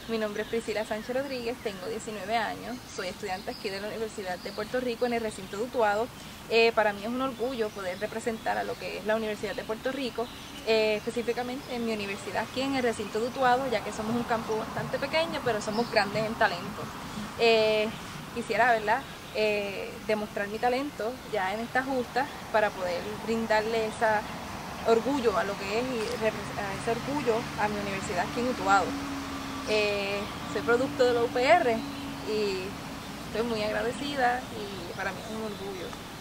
Mi nombre es Priscila Sánchez Rodríguez, tengo 19 años, soy estudiante aquí de la Universidad de Puerto Rico en el recinto de Utuado. Para mí es un orgullo poder representar a lo que es la Universidad de Puerto Rico, específicamente en mi universidad aquí en el recinto de Utuado, ya que somos un campo bastante pequeño, pero somos grandes en talento. Quisiera, ¿verdad?, demostrar mi talento ya en esta justa para poder brindarle ese orgullo a lo que es a ese orgullo a mi universidad aquí en Utuado. Soy producto de la UPR y estoy muy agradecida y para mí es un orgullo.